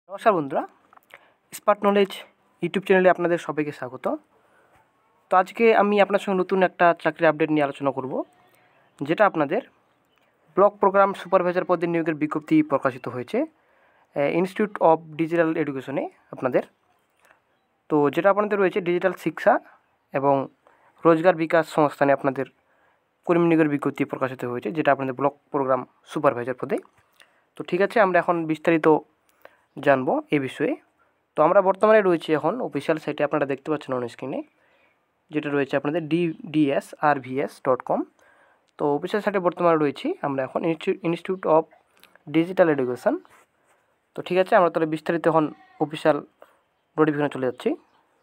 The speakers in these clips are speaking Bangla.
নমস্কার বন্ধুরা, স্মার্ট নলেজ ইউটিউব চ্যানেলে আপনাদের সবাইকে স্বাগত। তো আজকে আমি আপনার সঙ্গে নতুন একটা চাকরির আপডেট নিয়ে আলোচনা করব, যেটা আপনাদের ব্লক প্রোগ্রাম সুপারভাইজার পদে নিয়োগের বিজ্ঞপ্তি প্রকাশিত হয়েছে ইনস্টিটিউট অফ ডিজিটাল এডুকেশনে আপনাদের। তো যেটা আপনাদের রয়েছে ডিজিটাল শিক্ষা এবং রোজগার বিকাশ সংস্থানে আপনাদের কর্মী নিয়োগের বিজ্ঞপ্তি প্রকাশিত হয়েছে, যেটা আপনাদের ব্লক প্রোগ্রাম সুপারভাইজার পদে। তো ঠিক আছে, আমরা এখন বিস্তারিত জানবো এই বিষয়ে। তো আমরা বর্তমানে রয়েছি এখন অফিসিয়াল সাইটে, আপনারা দেখতে পাচ্ছেন অন স্ক্রিনে, যেটা রয়েছে আপনাদের DSRVS.com। তো অফিসিয়াল সাইটে বর্তমানে রয়েছি আমরা এখন ইনস্টিটিউট অফ ডিজিটাল এডুকেশন। তো ঠিক আছে, আমরা তাহলে বিস্তারিত এখন অফিসিয়াল নোটিফিকেশনে চলে যাচ্ছি।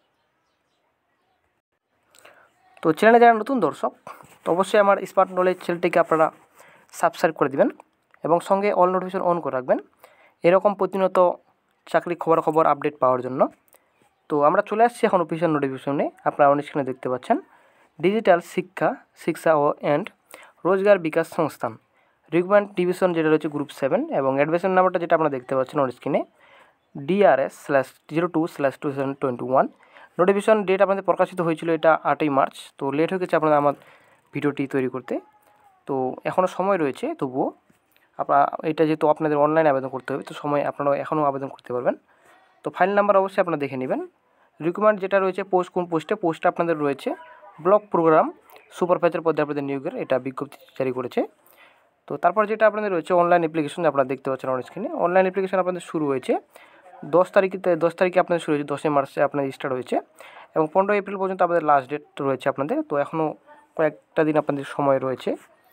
তো চ্যানেলে যারা নতুন দর্শক, তো অবশ্যই আমার স্মার্ট নলেজ চ্যানেলটিকে আপনারা সাবস্ক্রাইব করে দিবেন এবং সঙ্গে অল নোটিফিকেশন অন করে রাখবেন এরকম প্রতিনিয়ত চাকরি খবর আপডেট পাওয়ার জন্য। তো আমরা চলে আসছি এখন অফিসিয়াল নোটিফিকেশনে। আপনারা অন স্ক্রিনে দেখতে পাচ্ছেন ডিজিটাল শিক্ষা ও অ্যান্ড রোজগার বিকাশ সংস্থান রিক্রুটমেন্ট ডিভিশন, যেটা রয়েছে গ্রুপ 7, এবং অ্যাডমিশন নাম্বারটা যেটা আপনারা দেখতে পাচ্ছেন অন স্ক্রিনে DRS/02/2021। নোটিফিকেশন ডেট আপনাদের প্রকাশিত হয়েছিল এটা 8ই মার্চ। তো লেট হয়ে গেছে আপনাদের আমার ভিডিওটি তৈরি করতে, তো এখনও সময় রয়েছে। তবুও আপনারা এটা যেহেতু আপনাদের অনলাইনে আবেদন করতে হবে, তো সময় আপনারা এখনও আবেদন করতে পারবেন। তো ফাইল নাম্বার অবশ্যই আপনারা দেখে নেবেন। রিক্রুটমেন্ট যেটা রয়েছে পোস্ট, কোন পোস্টটা আপনাদের রয়েছে ব্লক প্রোগ্রাম সুপারভাইজার পদে আপনাদের নিয়োগের এটা বিজ্ঞপ্তি জারি করেছে। তো তারপর যেটা আপনাদের রয়েছে অনলাইন অ্যাপ্লিকেশন, আপনারা দেখতে পাচ্ছেন অন স্ক্রিনে। অনলাইন অ্যাপ্লিকেশন আপনাদের শুরু হয়েছে 10 তারিখে আপনাদের শুরু হয়েছে, 10ই মার্চে আপনাদের স্টার্ট হয়েছে এবং 15 এপ্রিল পর্যন্ত আপনাদের লাস্ট ডেট রয়েছে আপনাদের। তো এখনও কয়েকটা দিন আপনাদের সময় রয়েছে।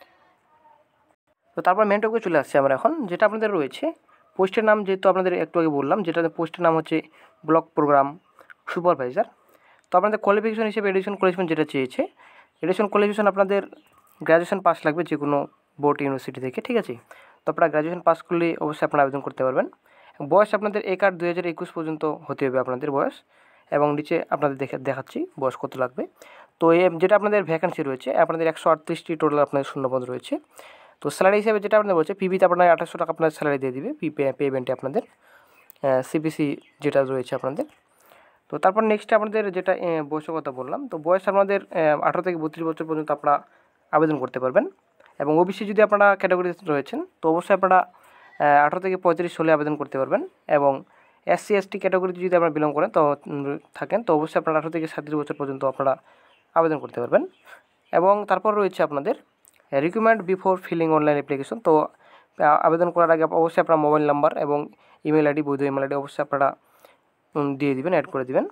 তো তারপর মেন টপিকে চলে আসছে আমরা এখন, যেটা আপনাদের রয়েছে পোস্টের নাম, যেহেতু আপনাদের একটু আগে বললাম, যেটা পোস্টের নাম হচ্ছে ব্লক প্রোগ্রাম সুপারভাইজার। তো আপনাদের কোয়ালিফিকেশন হিসেবে এডুকেশন কোয়ালিফিকেশন যেটা চেয়েছে, এডুকেশন কোয়ালিফিকেশন আপনাদের গ্র্যাজুয়েশন পাস লাগবে যে কোনো বোর্ড ইউনিভার্সিটি থেকে, ঠিক আছে। তো আপনারা গ্র্যাজুয়েশন পাস করলে অবশ্যই আপনারা আবেদন করতে পারবেন। বয়স আপনাদের 1/8/2021 পর্যন্ত হতে হবে আপনাদের বয়স, এবং নিচে আপনাদের দেখাচ্ছি বয়স কত লাগবে। তো যেটা আপনাদের ভ্যাকেন্সি রয়েছে আপনাদের 138টি টোটাল আপনাদের শূন্যপদ রয়েছে। তো স্যালারি হিসেবে যেটা আপনাদের বলছে পিবিতে আপনার 2800 টাকা আপনার স্যালারি দিয়ে দিবে, পেমেন্টে আপনাদের সিপিসি যেটা রয়েছে আপনাদের। তো তারপর নেক্সট আপনাদের যেটা বয়সের কথা বললাম, তো বয়স আপনাদের 18 থেকে 32 বছর পর্যন্ত আপনারা আবেদন করতে পারবেন। এবং ওবিসি যদি আপনারা ক্যাটাগরিতে রয়েছেন, তো অবশ্যই আপনারা 18 থেকে 35 হলে আবেদন করতে পারবেন। এবং SC/ST ক্যাটাগরিতে যদি আপনারা বিলং করেন তো থাকেন, তো অবশ্যই আপনারা 18 থেকে 37 বছর পর্যন্ত আপনারা আবেদন করতে পারবেন। এবং তারপর রয়েছে আপনাদের recruitment before filling online application. তো আবেদন করার আগে অবশ্যই আপনার মোবাইল নাম্বার এবং ইমেল আইডি, বৈধ ইমেল আইডি অবশ্যই আপনারা দিয়ে দিবেন, অ্যাড করে দিবেন।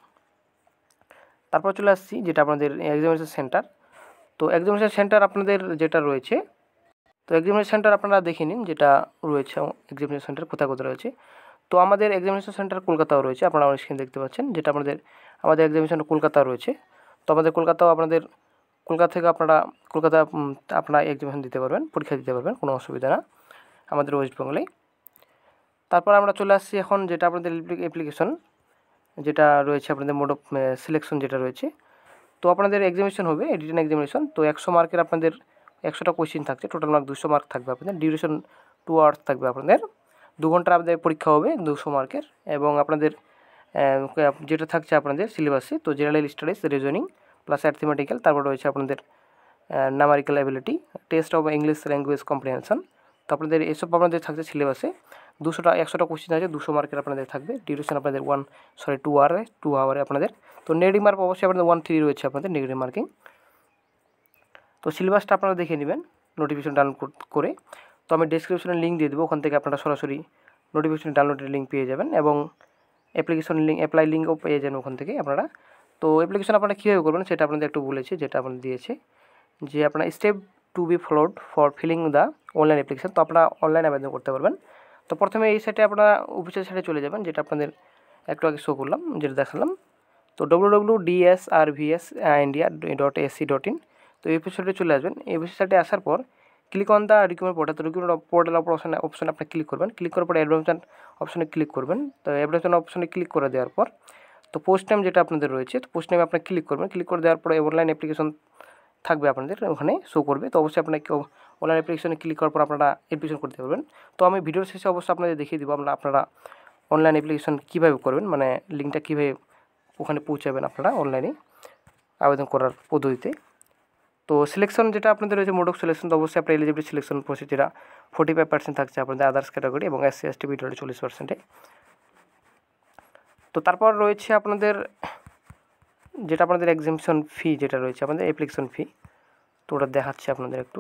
তারপর চলে আসছি যেটা আপনাদের এক্সামিনেশন সেন্টার। তো এক্সামিনেশন সেন্টার আপনাদের যেটা রয়েছে, তো এক্সামিনেশন সেন্টার আপনারা দেখে নিন যেটা রয়েছে এক্সামিনেশন সেন্টার কোথায় রয়েছে। তো আমাদের এক্সামিনেশন সেন্টার কলকাতাও রয়েছে, আপনারা অন স্ক্রিনে দেখতে পাচ্ছেন, যেটা আমাদের এক্সামিনেশন কলকাতাও রয়েছে। তো আমাদের কলকাতা থেকে আপনারা এক্সামিনেশন দিতে পারবেন, পরীক্ষা দিতে পারবেন, কোনো অসুবিধা না আমাদের ওয়েস্ট বেঙ্গলে। তারপর আমরা চলে আসছি এখন যেটা আপনাদের অ্যাপ্লিকেশন যেটা রয়েছে আপনাদের মোড অফ সিলেকশন যেটা রয়েছে। তো আপনাদের এক্সামিনেশন হবে রিটেন এক্সামিনেশন। তো 100 মার্কের আপনাদের 100টা কোয়েশ্চেন থাকছে, টোটাল মার্ক 200 মার্ক থাকবে আপনাদের। ডিউরেশন 2 আওয়ার্স থাকবে আপনাদের, 2 ঘন্টা আপনাদের পরীক্ষা হবে 200 মার্কের। এবং আপনাদের যেটা থাকছে আপনাদের সিলেবাসে, তো general studies, reasoning plus arithmetical, তারপর রয়েছে আপনাদের numerical ability, test of English language comprehension. তো আপনাদের এসব আপনাদের থাকছে সিলেবাসে। 100টা কোশ্চেন আছে, 200 মার্কের আপনাদের থাকবে। ডিউরেশন আপনাদের 2 আওয়ারে আপনাদের। তো নেগেটিভ মার্ক অবশ্যই আপনাদের 1-3 রয়েছে আপনাদের নেগেটিভ মার্কিং। তো সিলেবাসটা আপনারা দেখে নেবেন নোটিফিকেশন ডাউনলোড করে। তো আমি ডেসক্রিপশনে লিঙ্ক দিয়ে দেবো, ওখান থেকে আপনারা সরাসরি নোটিফিকেশন ডাউনলোডের লিঙ্ক পেয়ে যাবেন এবং অ্যাপ্লিকেশন লিঙ্ক, অ্যাপ্লাই লিঙ্কও পেয়ে যাবেন ওখান থেকে আপনারা। তো অ্যাপ্লিকেশন আপনারা কীভাবে করবেন সেটা আপনাদের একটু বলেছি, যেটা আপনাদের দিয়েছে যে আপনার step to be followed for filling the online application. তো আপনারা অনলাইন আবেদন করতে পারবেন। তো প্রথমে এই সাইটে আপনারা অফিসিয়াল সাইটে চলে যাবেন, যেটা আপনাদের একটু আগে শো করলাম, যেটা দেখালাম। তো www.dsrvsindia.ac.in। তো এই ওয়েবসাইটে চলে আসবেন। এই ওয়েবসাইটে আসার পর click on the recruitment portal. তো রিক্রুটমেন্ট পোর্টাল অপশনে আপনি ক্লিক করবেন। ক্লিক করার পর অ্যাডভান্সমেন্ট অপশনে ক্লিক করবেন। তো অ্যাডভান্সমেন্ট অপশনে ক্লিক করে দেওয়ার পর তো পোস্ট নেম যেটা আপনাদের রয়েছে, তো পোস্ট নেমে আপনি ক্লিক করবেন। ক্লিক করে দেওয়ার পরে অনলাইন অ্যাপ্লিকেশন থাকবে আপনাদের ওখানে শো করবে। তো অবশ্যই আপনাকে অনলাইন অ্যাপ্লিকেশনে ক্লিক করার পর আপনারা অ্যাপ্লিকেশন করতে পারবেন। তো আমি ভিডিওর শেষে অবশ্যই আপনাদের দেখিয়ে দিব আপনারা অনলাইন অ্যাপ্লিকেশন কীভাবে করবেন, মানে লিঙ্কটা কীভাবে ওখানে পৌঁছাবেন আপনারা অনলাইনে আবেদন করার পদ্ধতিতে। তো সিলেকশন যেটা আপনাদের রয়েছে, মোড অফ সিলেকশন, তো অবশ্যই আপনার এলিজিবিলিটি সিলেকশন প্রসেস যেটা 45% থাকছে আপনাদের আদার্স ক্যাটাগরি এবং SC ST বিডব্লিউডি 40%। তো তারপর রয়েছে আপনাদের যেটা আপনাদের এক্সামিনেশন ফি যেটা রয়েছে আপনাদের অ্যাপ্লিকেশন ফি, তো ওটা দেখাচ্ছি আপনাদের একটু।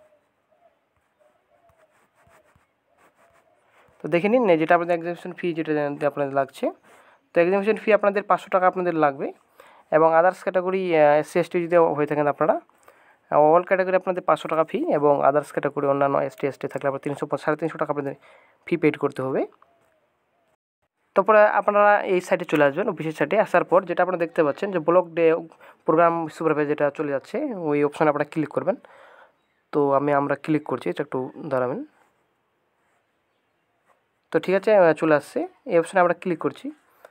তো দেখে নিন যেটা আপনাদের এক্সামিনেশন ফি যেটা আপনাদের লাগছে। তো এক্সামিনেশন ফি আপনাদের 500 টাকা আপনাদের লাগবে এবং আদার্স ক্যাটাগরি SC ST যদি হয়ে থাকেন আপনারা, অল ক্যাটাগরি আপনাদের 500 টাকা ফি এবং আদার্স ক্যাটাগরি অন্যান্য ST ST থাকলে আপনার 300-350 টাকা আপনাদের ফি পেড করতে হবে। তারপরে আপনারা এই সাইটে চলে আসবেন, অফিসের সাইটে আসার পর যেটা আপনারা দেখতে পাচ্ছেন যে ব্লক ডে প্রোগ্রাম সুপারভাইজার যেটা চলে যাচ্ছে, ওই অপশানে আপনারা ক্লিক করবেন। তো আমরা ক্লিক করছি, এটা একটু দাঁড়াবেন। তো ঠিক আছে, চলে আসছে, এই অপশানে আমরা ক্লিক করছি।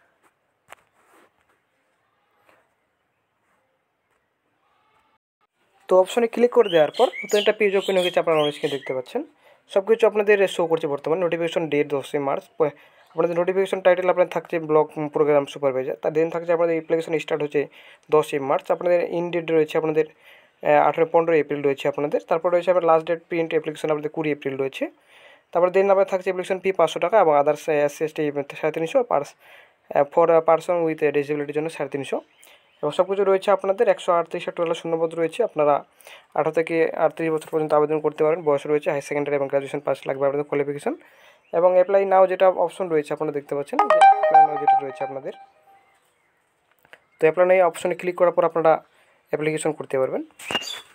তো অপশনে ক্লিক করে দেওয়ার পর নতুন একটা পেজ ওপেন হয়ে গেছে, আপনারা অনেককে দেখতে পাচ্ছেন। সব কিছু আপনাদের শো করছে বর্তমানে। নোটিফিকেশন ডেট 10 মার্চ, আপনাদের নোটিফিকেশন টাইটেল আপনাদের থাকছে ব্লক প্রোগ্রাম সুপারভাইজার, তার দিন থাকছে আপনাদের অ্যাপ্লিকেশন স্টার্ট হচ্ছে 10 মার্চ, আপনাদের ইন ডেট রয়েছে আপনাদের 15 এপ্রিল রয়েছে আপনাদের। তারপর রয়েছে আপনার লাস্ট ডেট প্রিন্ট অ্যাপ্লিকেশন আপনাদের 20 এপ্রিল রয়েছে। তারপর দিন আপনার থাকছে অ্যাপ্লিকেশন ফি 500 টাকা এবং others SC ST 350, for person with ডিসেবিলিটির জন্য 350, এবং সব কিছু রয়েছে আপনাদের 138টা টোটাল শূন্যপদ রয়েছে। আপনারা 18 থেকে 38 বছর পর্যন্ত আবেদন করতে পারেন। বয়স রয়েছে হাই সেকেন্ডারি এবং গ্রাজুয়েশন পাস লাগবে আপনাদের কোয়ালিফিকেশন। এবং অ্যাপ্লাই নাও যেটা অপশন রয়েছে আপনারা দেখতে পাচ্ছেন, অ্যাপ্লাই নাও যেটা রয়েছে আপনাদের। তো অ্যাপ্লাই নাও অপশনে ক্লিক করার পর আপনারা অ্যাপ্লিকেশন করতে পারবেন।